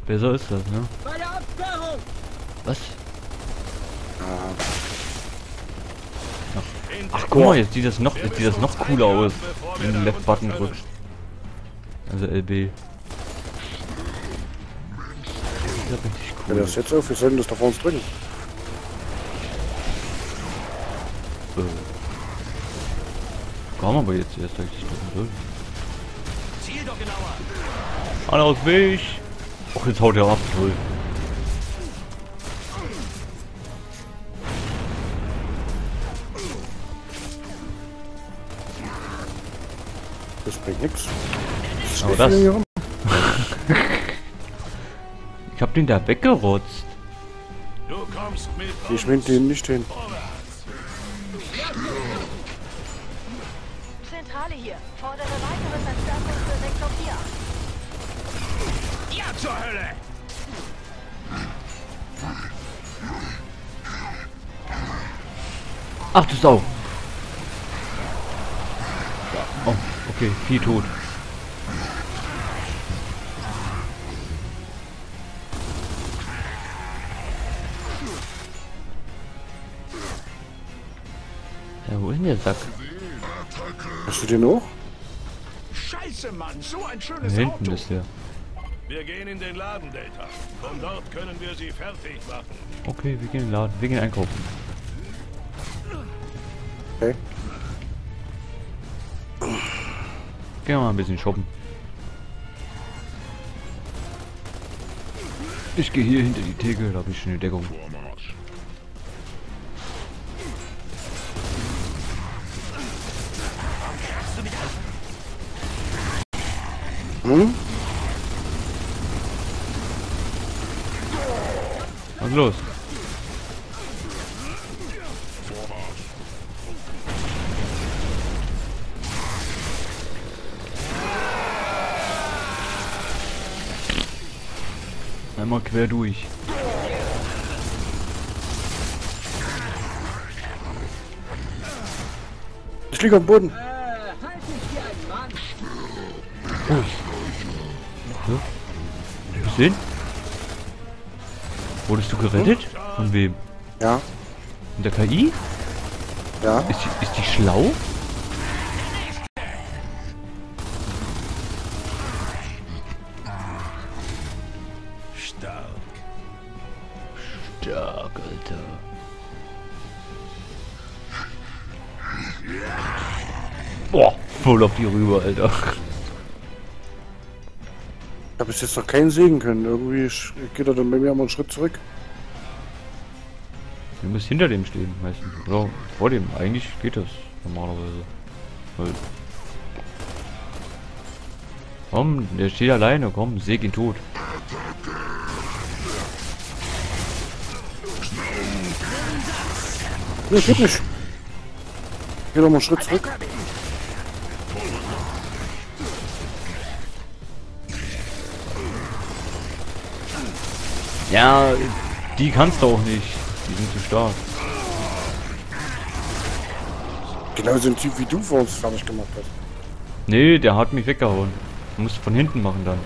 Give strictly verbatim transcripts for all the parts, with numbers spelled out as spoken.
Besser ist das, ne? Bei der Absperrung! Was? Ah, Ach guck mal, jetzt sieht das noch, jetzt sieht das noch cooler aus, wenn du den Left-Button drückst. Also L B. Das ist richtig ja, cool. das jetzt auf, wir sollten das da vor uns drücken. Äh. Komm aber jetzt erst, dass ich das drücken soll. Ziel doch genauer! Alle aus Weg! Och, jetzt haut er ab, toll. Das bringt nichts. Aber das. Ich hab den da weggerotzt. Du kommst mit Ich schwing den nicht hin. Zentrale hier. Fordere weitere Verstärkung für Sektor vier. Ja, zur Hölle! Ach du Sau! Oh, okay, Vieh tot. Ja, wo ist denn der Sack? Hast du den auch? Scheiße, Mann, so ein Da schönes hinten Auto. ist der. Wir gehen in den Laden, Delta. Von dort können wir sie fertig machen. Okay, wir gehen in den Laden, wir gehen einkaufen. Okay. Gehen wir mal ein bisschen shoppen. Ich gehe hier hinter die Theke, da habe ich schon eine Deckung. Hm? Was ist los? Einmal quer durch. Ich liege am Boden. Äh, halt dich wie ein Mann! So. Gesehen? Wurdest du gerettet? Von wem? Ja, Von der K I? ja. Ist die, ist die schlau? Stark. Stark, Alter. Boah, voll auf die rüber, Alter. Ich habe bis jetzt noch keinen sehen können. Irgendwie sch- geht er dann bei mir mal einen Schritt zurück. Du musst hinter dem stehen, meistens. Oder vor dem. Eigentlich geht das normalerweise. Weil komm, der steht alleine. Komm, säg ihn tot. Nee, geht nicht. Geh doch mal einen Schritt zurück. Ja, die kannst du auch nicht. Die sind zu stark. Genau so ein Typ wie du vor uns fertig gemacht hast. Nee, der hat mich weggehauen. Du musst von hinten machen dann.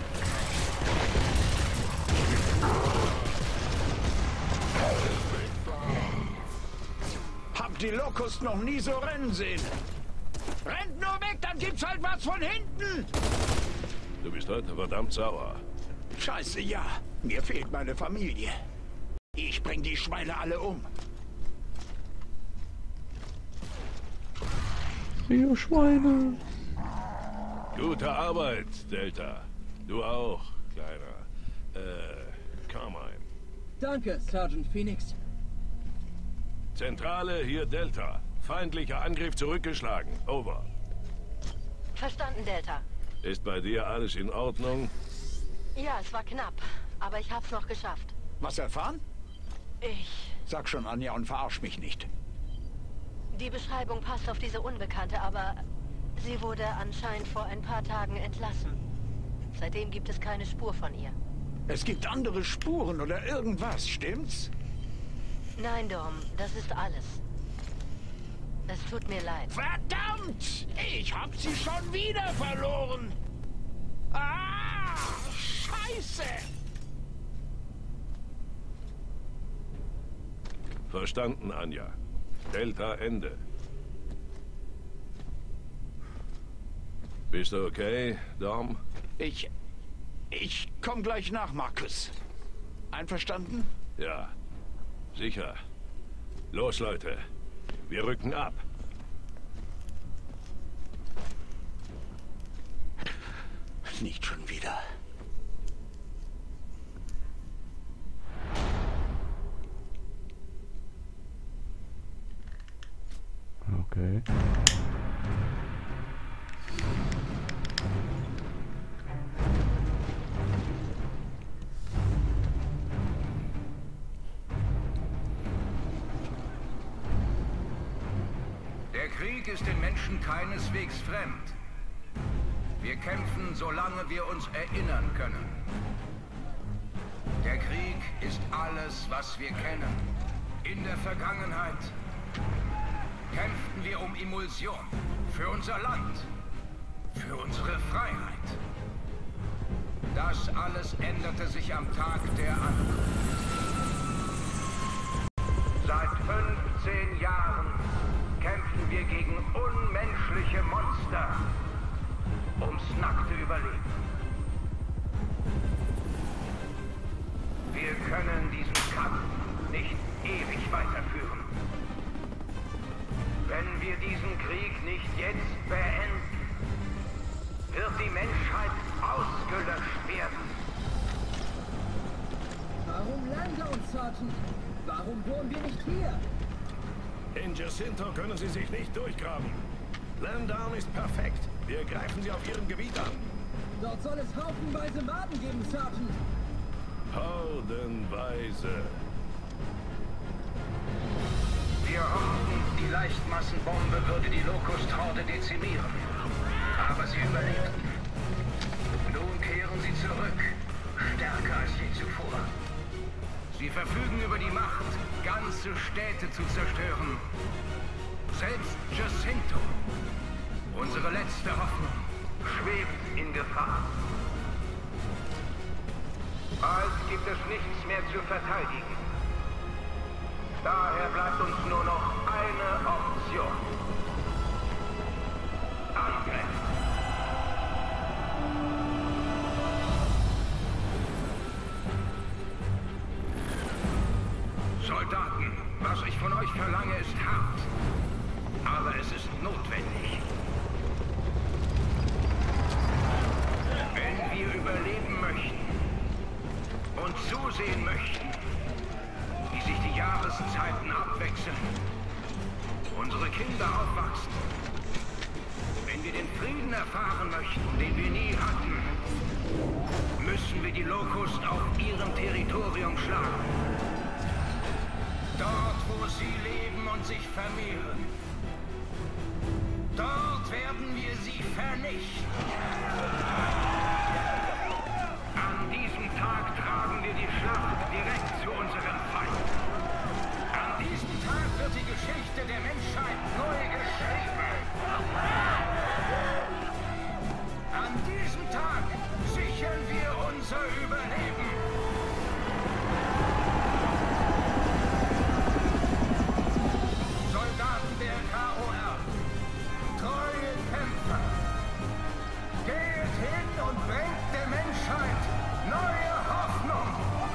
Hab die Locust noch nie so rennen sehen. Rennt nur weg, dann gibt's halt was von hinten. Du bist heute verdammt sauer. Scheiße, ja. Mir fehlt meine Familie. Ich bring die Schweine alle um. Ihr Schweine. Gute Arbeit, Delta. Du auch, Kleiner. Äh, Carmine. Danke, Sergeant Phoenix. Zentrale, hier Delta. Feindlicher Angriff zurückgeschlagen. Over. Verstanden, Delta. Ist bei dir alles in Ordnung? Ja, es war knapp, aber ich hab's noch geschafft. Was erfahren? Ich... Sag schon, Anja, und verarsch mich nicht. Die Beschreibung passt auf diese Unbekannte, aber sie wurde anscheinend vor ein paar Tagen entlassen. Seitdem gibt es keine Spur von ihr. Es gibt andere Spuren oder irgendwas, stimmt's? Nein, Dom, das ist alles. Es tut mir leid. Verdammt! Ich hab sie schon wieder verloren! Ah! Scheiße! Verstanden, Anja. Delta Ende. Bist du okay, Dom? Ich... Ich komm gleich nach, Markus. Einverstanden? Ja, sicher. Los, Leute. Wir rücken ab. Nicht schon wieder. Okay. Der Krieg ist den Menschen keineswegs fremd. Wir kämpfen, solange wir uns erinnern können. Der Krieg ist alles, was wir kennen. In der Vergangenheit kämpften wir um Emulsion, für unser Land, für unsere Freiheit. Das alles änderte sich am Tag der Ankunft. Seit fünfzehn Jahren kämpfen wir gegen unmenschliche Monster ums nackte Überleben. Wir können diesen Kampf nicht ewig weiterführen. Wenn wir diesen Krieg nicht jetzt beenden, wird die Menschheit ausgelöscht werden. Warum Landau, Sergeant? Warum wohnen wir nicht hier? In Jacinto können Sie sich nicht durchgraben. Lamdown ist perfekt. Wir greifen Sie auf Ihrem Gebiet an. Dort soll es haufenweise Maden geben, Sergeant. Haudenweise. Wir hofften, die Leichtmassenbombe würde die Locust-Horde dezimieren. Aber sie überlebten. Nun kehren sie zurück, stärker als je zuvor. Sie verfügen über die Macht, ganze Städte zu zerstören. Selbst Jacinto, unsere letzte Hoffnung, schwebt in Gefahr. Bald gibt es nichts mehr zu verteidigen. Daher bleibt uns nur noch eine Option. Angriff. Soldaten, was ich von euch verlange, ist hart. Aber es ist notwendig. Wenn wir überleben möchten und zusehen möchten, wie sich die Jahreszeiten abwechseln, unsere Kinder aufwachsen, wenn wir den Frieden erfahren möchten, den wir nie hatten, müssen wir die Locust auf ihrem Territorium schlagen. Dort, wo sie leben und sich vermehren. Dort werden wir sie vernichten. An diesem Tag tragen wir die Schlacht direkt zu unserem Feind. An diesem Tag wird die Geschichte der Menschheit neu geschrieben. An diesem Tag sichern wir unser Überleben. Soldaten der K O R, treue Kämpfer, geht hin und bringt der Menschheit neue Hoffnung.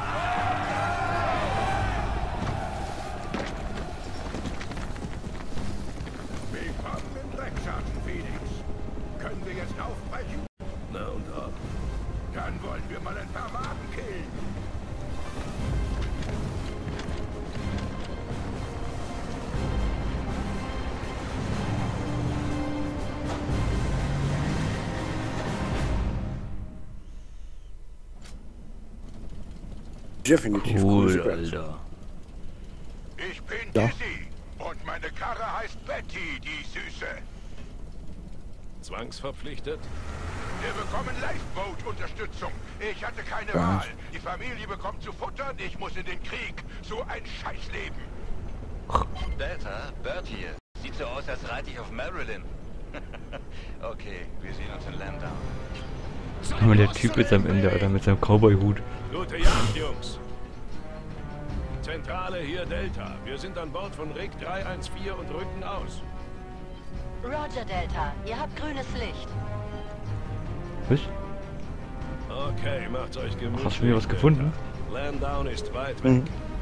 Willkommen im Dreckschatten, Phoenix. Können wir jetzt aufbrechen? Na und ab. Dann wollen wir mal ein paar Maden killen. Definitiv Cool, cool. Alter. Ich bin Ja. Dizzy und meine Karre heißt Betty, die Süße. Zwangsverpflichtet? Wir bekommen Lifeboat-Unterstützung. Ich hatte keine Was? Wahl. Die Familie bekommt zu futtern, ich muss in den Krieg. So ein Scheißleben. Delta, Bert hier. Sieht so aus, als reite ich auf Marilyn. Okay, wir sehen uns in Lamdown. Aber der Typ ist am Ende, Alter, mit seinem Cowboy-Hut. Gute Jagd, Jungs. Zentrale, hier Delta. Wir sind an Bord von Rig drei eins vier und rücken aus. Roger, Delta. Ihr habt grünes Licht. Was? Okay, macht's euch gemütlich. Hast du mir was gefunden? Landdown ist weit weg. Mhm.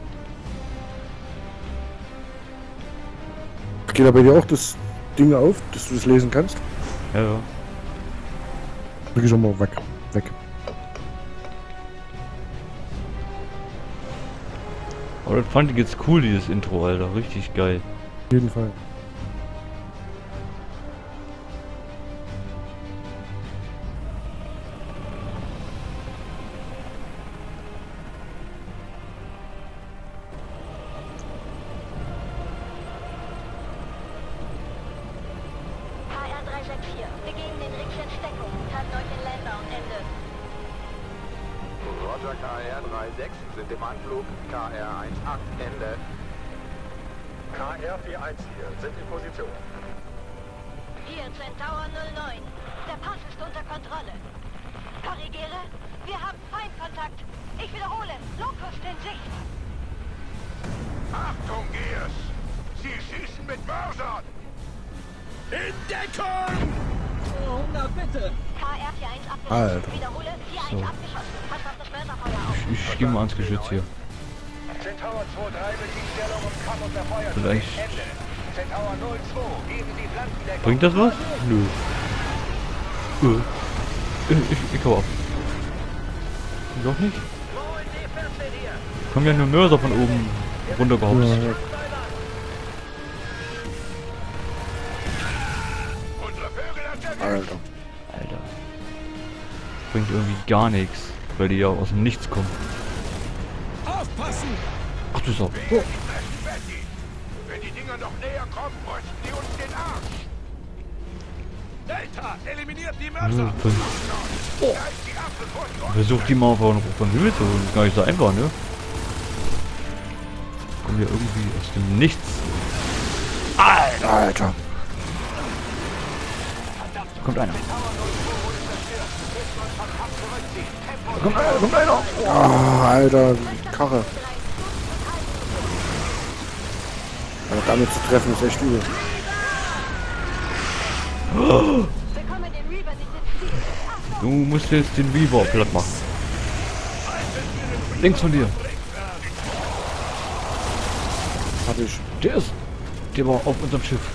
Geht da bei dir auch das Ding auf, dass du das lesen kannst? Ja, ja. Drück ich schon mal weg. Weg. Aber das fand ich jetzt cool, dieses Intro, Alter. Richtig geil. Auf jeden Fall. H R drei sechs vier. Wir geben den Rix in Deckung und halten euch in Landdown. Ende. Roger, K R drei sechs sind im Anflug. K R eins acht, Ende. K R vier eins vier sind in Position. Hier, Centaur null neun. Der Pass ist unter Kontrolle. Korrigiere. Wir haben Feindkontakt. Ich wiederhole. Locust in Sicht. Achtung, Gears! Sie schießen mit Mörsern! In Deckung! Oh, na bitte. K R vier eins abgeschossen. Alter. Wiederhole. vier eins So. abgeschossen. Pass auf das Mörserfeuer auf. Ich, ich gehe mal ans Geschütz hier. Centaur zwei drei bezieht Stellung und kann unter Feuer. Vielleicht. Ende. Centaur null zwei, geben Sie Flankendeckung. Bringt das was? Nö. Nö. Ich, ich, ich hau ab. Doch nicht? Kommen ja nur Mörser von oben runtergehopst. Ja, Unsere Vögel hat der Alter. Alter. Bringt irgendwie gar nichts, weil die ja aus dem Nichts kommen. Aufpassen! Ach du Sau. Wir die fressen Betty! Wenn die Dinger noch näher kommen, rösten die uns den Arsch! Delta, eliminiert die Mörser! Oh. Versucht die mal von, von Höhe zu holen. Ist gar nicht so einfach, ne? Kommen wir irgendwie aus dem Nichts. Alter. Alter. Da kommt einer. Da kommt einer, da kommt einer. Oh, Alter, die Karre. Aber damit zu treffen ist echt übel. Oh, Bekomme den Reaver nicht ins Ziel. Achtung! du musst jetzt den Weaver platt machen. Links von dir. Hab ich. Der ist. Der war auf unserem Schiff.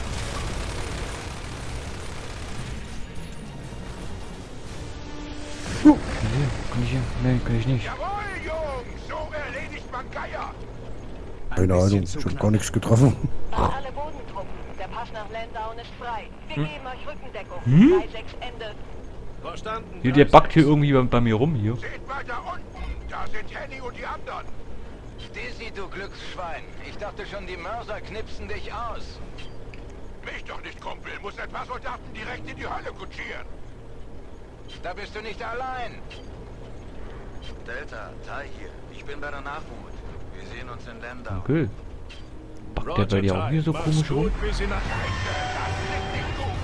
Uh. Kann ich hier? Nee, kann ich nicht. Jawohl, Jungs! So erledigt man Geier! Keine Ahnung, ich hab gar nichts getroffen. An alle Bodentruppen. Der Pass nach Landdown ist frei. Wir Hm? geben euch Rückendeckung. Hm? drei sechs Ende. Verstanden? Hier, der backt hier irgendwie bei, bei mir rum hier. Seht mal da unten! Da sind Henny und die anderen! Dizzy, du Glücksschwein. Ich dachte schon, die Mörser knipsen dich aus. Mich doch nicht, Kumpel! Muss ein paar Soldaten direkt in die Hölle kutschieren! Da bist du nicht allein. Delta, Tai hier. Ich bin bei der Nachhut. Wir sehen uns in Landau. Okay. Backt der bei dir auch hier so komisch rum? Bis in das Rechte. Das klingt nicht gut!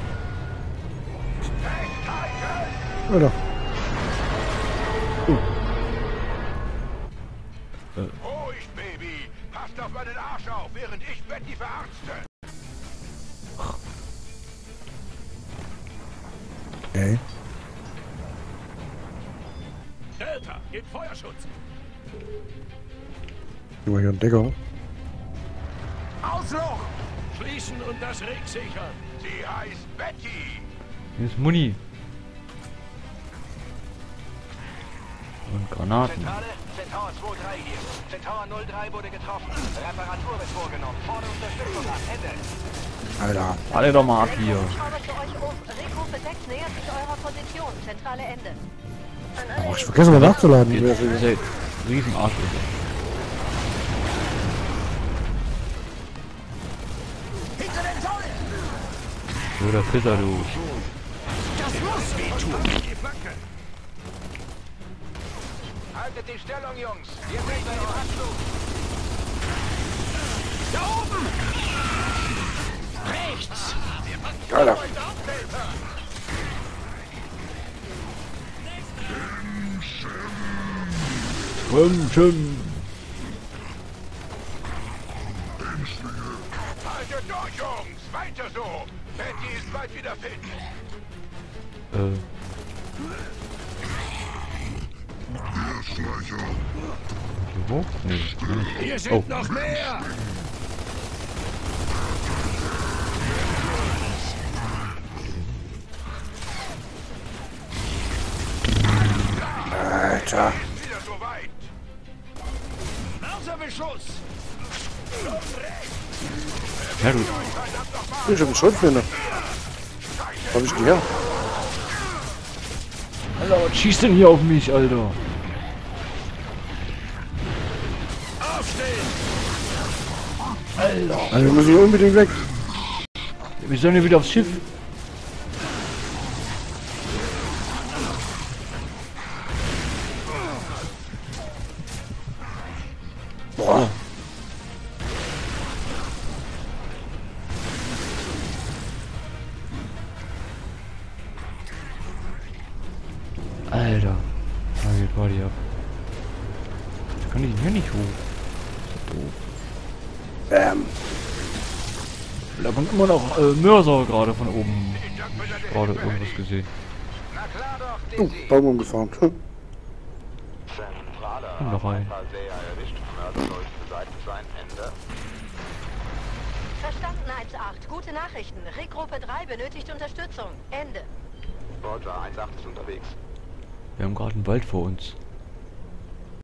Festhalten! Alter. Ruhig, Baby! Passt auf meinen Arsch auf, während ich Betty verarzte! Ey. Delta, gib Feuerschutz! Nur hier ein Decker. Ausloch! Schließen und das Rig sichern! Sie heißt Betty! Hier ist Muni. Und Granaten. Zentrale, Centaur zwei drei hier. Centaur null drei wurde getroffen. Reparatur wird vorgenommen. Vorne Unterstützung an. Ende. Alter. Alle doch mal ab hier. Ich schraube zu euch um. Rekrute sechs nähert sich eurer Position. Zentrale Ende. An alle Oh, ich vergesse mal nachzuladen. Das ist ja Riesenarsch. Hinter den Säulen! So, der Pisser, du. Das muss wehtun! Die Flanke! Haltet die Stellung, Jungs. Wir sind bei dem Anflug. Da oben! Rechts! Alter. Schwimm, schwimm. so. Betty ist bald wieder fit. Äh. Hier hoch? Nee, Hier sind oh. noch mehr. Alter. Wieder so weit. Mörserbeschuss. Ja, du. Ich hab einen Schrotflinte. Wo hab ich die her? Alter, was schießt denn hier auf mich, Alter? Aufstehen. Alter. Also wir müssen hier unbedingt weg. Wir sollen hier wieder aufs Schiff. Boah. Alter. Da geht Party ab. Da kann ich denn hier nicht hoch. So doof. Bam. Da kommt immer noch äh, Mörser gerade von oben. Gerade irgendwas gesehen. Na klar doch, Oh, Dizzy. Baum umgefahren. Zentrale. Komm noch rein. Sehr erwischt. Mörder sollten beseitigt sein. Ende. Verstanden, eins acht. Gute Nachrichten. Rickgruppe drei benötigt Unterstützung. Ende. Roger, eins acht ist unterwegs. Wir haben gerade einen Wald vor uns.